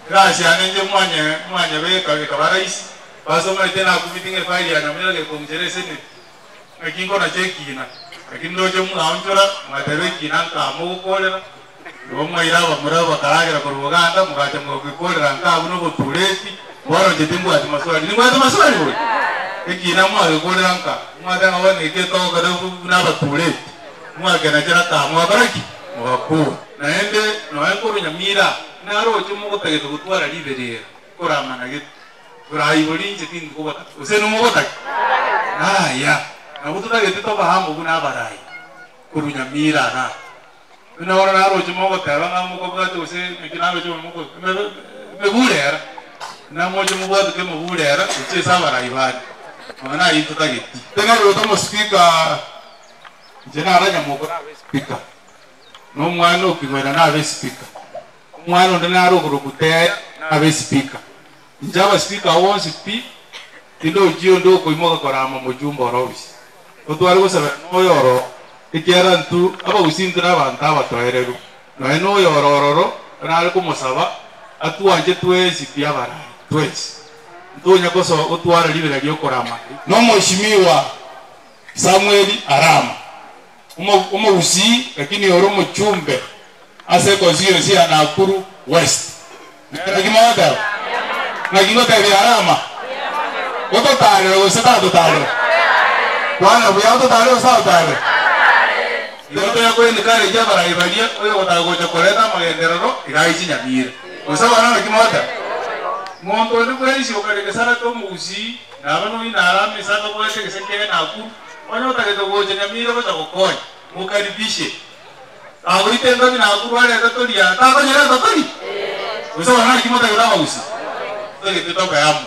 Rashane nje mwanya beka baraisi. Basoma tena kumitinge faili ya namira ke kumjerese ni. Akingo na chekina. Akindo je muanjora matebe kinanka mukolera. Roma iraba muraba karagira kuruganda mugacha mugikolera nka buno butuleti. Boro jitimbu ati maswali. Ni mwata maswali bwe. Ikina mwa gikolera nka. Mwata ngawone ke to kada na batuleti. Mwa kana jara ka mwa baraki. Mwaku. Naende no enkuru nyamira. Naro chumu kutegeka gutwara liberera. Kuramana gitu. Kurayibuli njetin kubata. Usenu mubata. Ya. Nabututa getito bahamu buna barai. Kurunya mira na. Una ora naro chumu kutera ngamu kubata use nikinabe chumu muko. Mebulera. Na moja mubata ke mebulera uche sabarai bani. Mana itu tadi. Tengah rotomo speaker. Jena ranya mukura speaker. No mwana ukigwera na speaker. Mwana ndinaro kurukutaya na speaker. Njaba speaker wonsi pi tindo jio ndo kuimoka korama mujumba orobisi. Otwari gusaba no yoro ikiara ntu aba usintra banta batoereru. No yoro nari kumusaba atuanje twesi pia bara. Twesi. Ntonya koso otwara libera lyo korama. No mheshimiwa Samuel Arama. Umo usi lakini yoro mchumbe ase konsiyo si Nakuru West. Nakimawada. Nakingota ya Arama. Oto tare o setato tare. Kwana buya oto tare o sa tare. Ndoto ya kwenda kare jaba ra ibalia oyo otagoja koleta magenderero igaichi nyamira. Osaba na nakimawada. Monto ndi kwezi okale sara to muzi na bano ina Arama sasa ko ete keseke Nakuru. Wana otageto goja nyamira ko takokonya. Mukaribishe. Ahorita ndo ni Nakuru wale atatolia. Takonyera tatoli. Osaba na nakimawada ngaba usi. Tutoka yamu.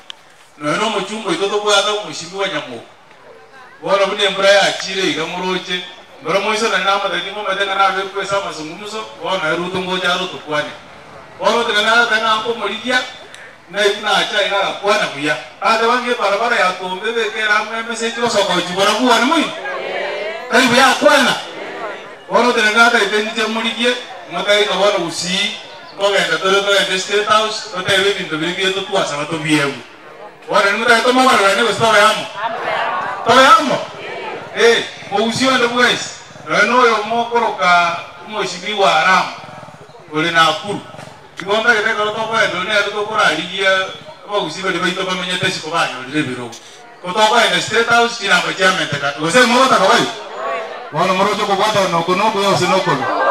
No muchumbo itoto bwata umushimbi wa nyamuko. Bora bune mbura ya chire igamuroche. Bora moiso na nama dadi mo madenga na be pesa masungumuso. Bora ruto ngoja ruto kwani. Bora tena tena ko molidia. Na ina acha ina kwana buya. Ade wange barabara ya tombe be kera message lo soko jibora buwa ni mui. Kali buya kwana. Bora tena ngata itendi molidia. Ngata ina bora usi. Ogenda todo en State House, no te ven en tu vida tu casa, no tu viejo. Ahora no te tomo para venir, esto veamos. Veamos. Mousio de pues. No yo mo coloca como si wa Arama. Ole Nakuru. Y cuando que te coloco pues, no le hago por ahí ya, mousio de veito para meñete si cobaño, le biro. Kutoka en State House kina pachamente ka. Ose mo ta kawai. Wana moro to kubata no kono ko yo sinokono.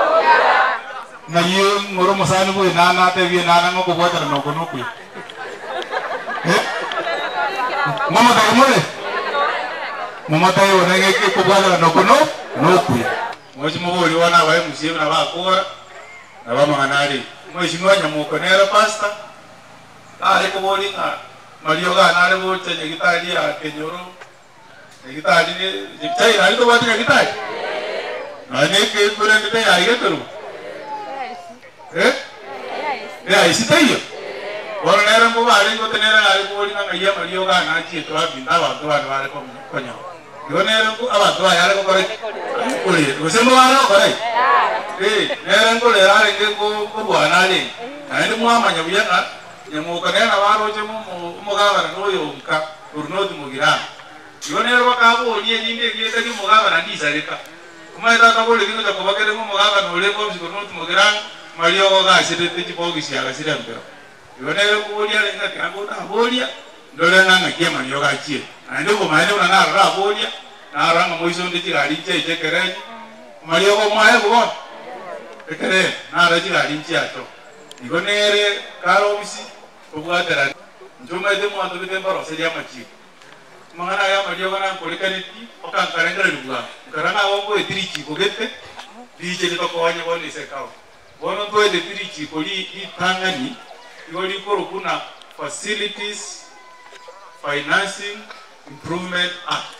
Na hiyo ngoro mosani ko nana te vie nana ngo kubota no kono ku. Mama ta mole. Mama ta yo nenge ke kubota no kono no ku. Moji mo boli wana wa musibe na ba kora. Na ba manari. Moji ngo nyamuko nera pasta. Ale ko boli na. Mario ga na le bo chenye gitari ya kenyoro. Gitari ni chai na to ba ni gitari. Na ne ke pure ni ya yeteru. Isitayo. Wala nera mo ba rin ko tenera ari ko rin nga iya Mario ga na chi to abinda ba to wala ko konyo. Yo nera ko aba to ya ko kore. Ko le, ko se mo ara ko dai. Nera ko le ara ke ko buana le. Ani mo amanya buya na. Nyamo ka nera ba ro je mo ga ba no yo nka. Urno di mo gira. Yo nera ba ka bo ni ni ne ke ta ki mo ga ba na di sa reka. Kuma ita ka bo le ni ko ba ke mo ga ba no le ko si ko no di mo gira. Mario ga sire te bogi si aga sire mbero. Yone ko bolia le ngati ako ta bolia. Dole na na kia Mario ga chie. Ande ko maile una na ra bolia. Na ra mo iso ndi tira rinche je kere. Mario ko mae ko. Kere na ra tira rinche ato. Igonere karo bisi ko bwa tera. Njoma de mo ando de mbaro se ya machi. Mangana ya Mario ga na ko le kaniti o kan karengere lugwa. Karana wongo e trichi ko gette. Dije to ko wanye woni se kawo. Bono to de trichi ko li tangani yoli ko kuna Facilities Financing Improvement Act.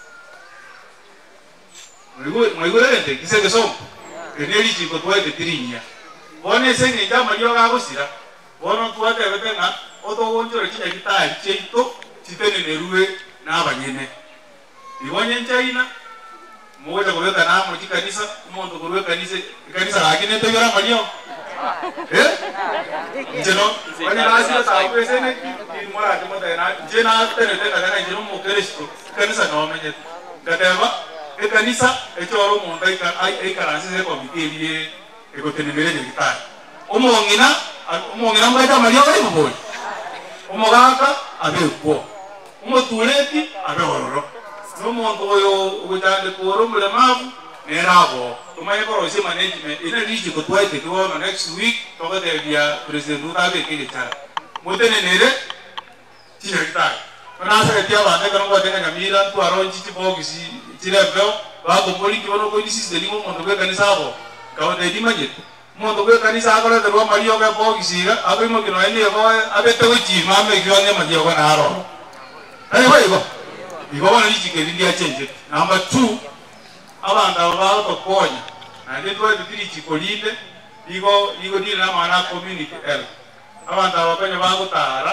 Mwigo lente kiseke somo. Keneli chiko to de trinya. Bone senge jama yo ga gosira. Bono to de betenga oto wonjo chinya kita cheito chitene neruwe na abanyene. Iwanye China moja kuweka na mo kanisa umuntu kuweka kanisa lakini to yora Mario Jeno, wani nasi sa ko sene ki mora ke mata na jena tene tene kana jeno mo Kristo kanisa na wamenye gadeva e kanisa e choro mo ndai ka ai karansi se komite die e ko tene mere digital omongina mbaita maria bali boy omogaka abe ko omotuleti abe ororo no muntu oyo ugutande koro mulemavu nerabo tumaye ko ose management ina riji ko twaite ko next week to ga dia president utabe ke gitara mutene nere tire gitara kana sa tia bande kana ko tenga nyamira tu aronji ti bogisi tire bro ba ko moli ki wono ko disi de limo muntu be kanisa bo ka de di majet muntu be kanisa ko de ro mario be bogisi ga abe mo kino eni ko abe to ji ma me ki onye madio ko na aro ai ho iko wana riji ke ndia change number 2 abantu abao tokonya na ndetwa bibiri chikolinde iko dile na mana community health abantu abakanya bagutara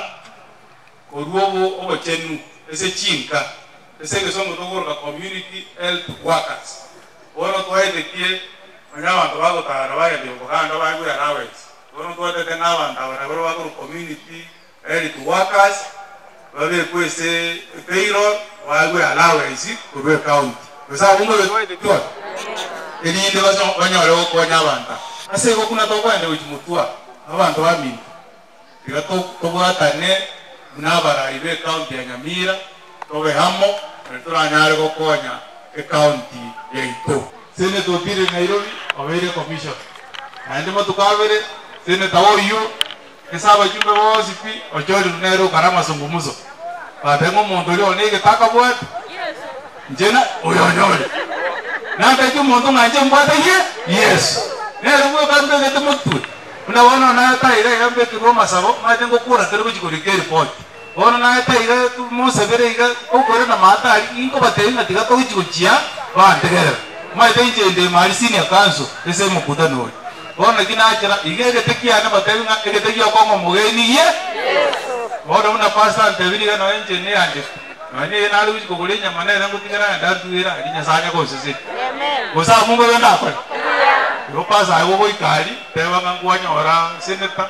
oruobo obachenu ese chinka ese gesongo togorga community health workers ono twaite kie abantu bagutara baya de buganda bagwe allowance ono twaite na abantu abagoro bagoro community health workers babe kwese payroll bagwe allowance kurwe county basa bungo betwaite twa elinde baso banyore ko nyabanta ase ko kuna to kwende uchimutua abantu bamini igato tobwatane nabara ibe county ya Nyamira tobe hamo turanyare ko konya e county ya Ito sene to dire Nairobi obere commission ande matukabere sene tawoyu esaba chumbe bosipi ochori nero karama sungumuzo badengo mondoli onege takabwat njena oyonyole nanda tu moto nganje mbata yes nero mwe kande gete mutu unaona na taire yambe tu Roma sabo madengo kura tergo chikorike report ona na taire tu mosebere iga okore na mata inko batenga tiga to chichia bantegere madenje nde mari senior council ese mukutano ona kinachira igege tekia na batenga egetekia kongo mugeni ye ona una pasta antebiri kana engineer ande mane na lu ko golenya mane na kutigana ndatuira alinya sanya ko sisi gosa mungu wenda kwa yo pasa ayo ko ikali tewa ngangwanya ora seneta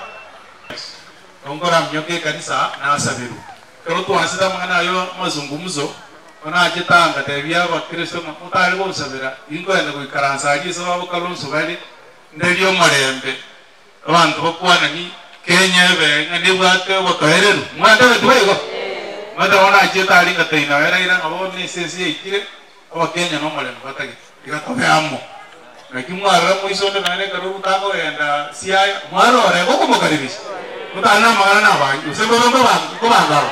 ongora mnyoke kanisa na asabiru kero tu asida mangana yo mazungumzo ona ajitanga tebya ba Kristo mutali ko sabira ingo ende ko ikaransa aje sababu kalonso bali ndelio marembe abantu bakwana ni Kenya be ngani bwate botohereru mwanda betwego mada ona ajeta ali ngataina era ira abo ni sensi ikire aba Kenya no marembe batagi igatobe amo nakimwara muisonde nane karubu tako enda siaya mwaro ore ko mukaribisha mutana magana na ba usembe ko bangaro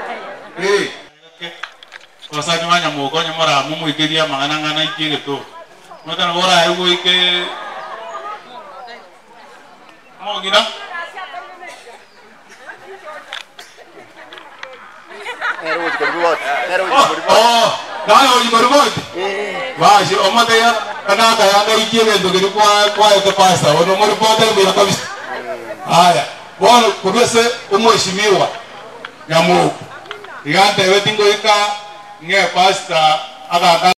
wasani wanya mukonya mara mumu ikiria magana ngana ikire to mutana ora ayo ike mo gina Nao jikoribot. Bashi omate ya kana kaya ikiye ndo kiri kwa yote pasta. Ono moribot ndio kabisa. Haya. Bwana kubese umheshimiwa Nyamuku. Igante wetingo ika nge pasta aga